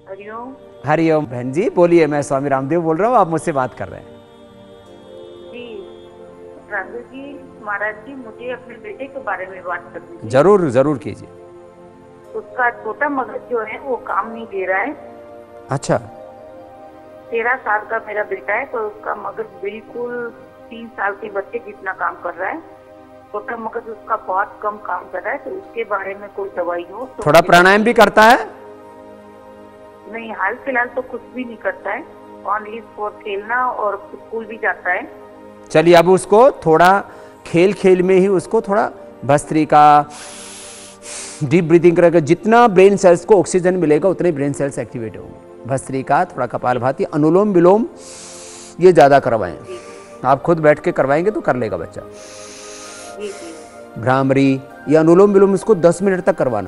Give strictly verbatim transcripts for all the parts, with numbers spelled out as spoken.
हरिओम। हरिओम बहन जी, बोलिए। मैं स्वामी रामदेव बोल रहा हूँ, आप मुझसे बात कर रहे हैं। जी राघव जी, महाराज जी, मुझे अपने बेटे के बारे में बात करनी थी। जरूर जरूर कीजिए। उसका छोटा मगज जो है वो काम नहीं दे रहा है। अच्छा। तेरह साल का मेरा बेटा है, तो उसका मगज बिल्कुल तीन साल के बच्चे जितना काम कर रहा है। छोटा मगज उसका बहुत कम काम कर रहा है, तो उसके बारे में कोई दवाई हो तो। थोड़ा प्राणायाम भी करता है? नहीं, हाल फिलहाल तो कुछ भी नहीं करता है। ओनली फॉर खेलना, और स्कूल भी जाता है। चलिए, अब उसको थोड़ा खेल खेल में ही उसको थोड़ा भस्त्रिका, डीप ब्रीथिंग करेगा। जितना ब्रेन सेल्स को ऑक्सीजन मिलेगा उतने ब्रेन सेल्स एक्टिवेट होंगे। भस्त्रिका, थोड़ा कपालभाति, अनुलोम विलोम, ये ज़्यादा करवाएं। आप खुद बैठ के करवाएंगे तो कर लेगा बच्चा। भ्रामरी, ये अनुलोम विलोम इसको दस मिनट तक करवाना।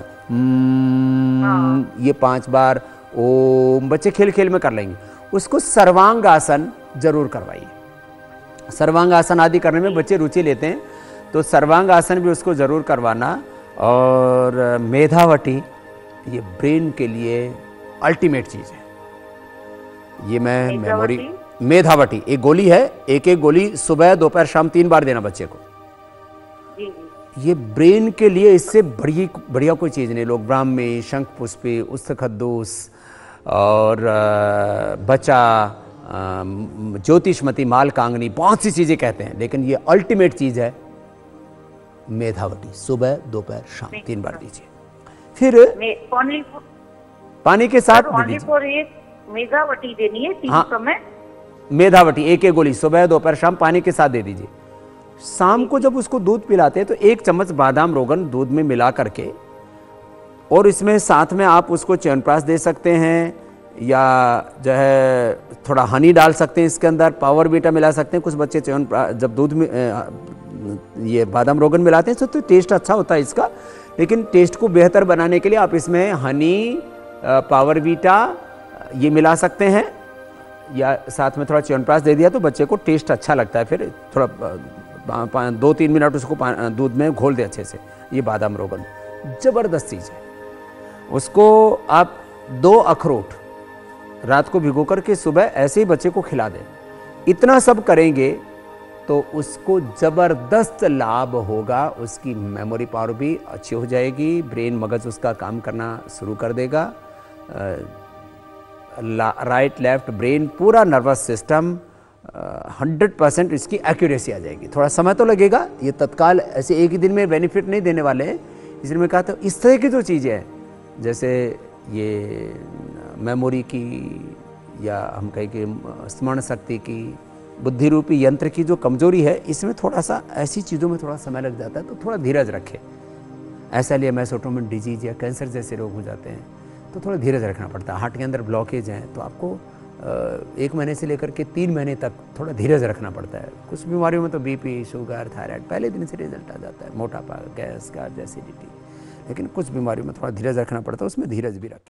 ये पांच बार ओम, बच्चे खेल खेल में कर लेंगे। उसको सर्वांग आसन जरूर करवाइए। सर्वांग आसन आदि करने में बच्चे रुचि लेते हैं, तो सर्वांग आसन भी उसको जरूर करवाना। और मेधावटी, ये ब्रेन के लिए अल्टीमेट चीज़ है। ये मैं मेमोरी, मेधावटी एक गोली है, एक एक गोली सुबह दोपहर शाम तीन बार देना बच्चे को। ये ब्रेन के लिए इससे बड़ी बढ़िया कोई चीज़ नहीं। लोग ब्राह्मी, शंख पुष्पी, उस्त्रखद्दूस और बचा, ज्योतिषमती, मालकांगनी, बहुत सी चीज़ें कहते हैं, लेकिन ये अल्टीमेट चीज़ है मेधावटी। सुबह दोपहर शाम तीन बार दीजिए। फिर पानी के साथ दे दीजिए। मेधावटी देनी है तीन हाँ, समय। मेधावटी एक एक गोली सुबह दोपहर शाम पानी के साथ दे दीजिए। शाम को जब उसको दूध पिलाते हैं तो एक चम्मच बादाम रोगन दूध में मिला करके, और इसमें साथ में आप उसको च्यवनप्राश दे सकते हैं, या जो है थोड़ा हनी डाल सकते हैं इसके अंदर, पावर बीटा मिला सकते हैं। कुछ बच्चे च्यवनप्राश जब दूध में ये बादाम रोगन मिलाते हैं तो टेस्ट अच्छा होता है इसका, लेकिन टेस्ट को बेहतर बनाने के लिए आप इसमें हनी, पावर बीटा ये मिला सकते हैं, या साथ में थोड़ा च्यवनप्राश दे दिया तो बच्चे को टेस्ट अच्छा लगता है। फिर थोड़ा दो तीन मिनट उसको दूध में घोल दे अच्छे से। ये बादाम रोगन ज़बरदस्त चीज़ है। उसको आप दो अखरोट रात को भिगो करके सुबह ऐसे ही बच्चे को खिला दें। इतना सब करेंगे तो उसको ज़बरदस्त लाभ होगा। उसकी मेमोरी पावर भी अच्छी हो जाएगी, ब्रेन मगज उसका काम करना शुरू कर देगा। राइट लेफ्ट ब्रेन, पूरा नर्वस सिस्टम, हंड्रेड परसेंट इसकी एक्यूरेसी आ जाएगी। थोड़ा समय तो लगेगा, ये तत्काल ऐसे एक ही दिन में बेनिफिट नहीं देने वाले हैं। इसलिए मैं कहता हूँ इस तरह की जो चीज़ें हैं, जैसे ये मेमोरी की, या हम कहें कि स्मरण शक्ति की, बुद्धि रूपी यंत्र की जो कमजोरी है, इसमें थोड़ा सा ऐसी चीज़ों में थोड़ा समय लग जाता है, तो थोड़ा धीरज रखें। ऐसा लिए मैसोटोमिन डिजीज या कैंसर जैसे रोग हो जाते हैं तो थोड़ा धीरज रखना पड़ता है। हार्ट के अंदर ब्लॉकेज हैं तो आपको एक महीने से लेकर के तीन महीने तक थोड़ा धीरज रखना पड़ता है। कुछ बीमारियों में तो बीपी, शुगर, थायराइड पहले दिन से रिजल्ट आ जाता है, मोटापा, गैस का, एसिडिटी। लेकिन कुछ बीमारियों में थोड़ा धीरज रखना पड़ता है, उसमें धीरज भी रखें।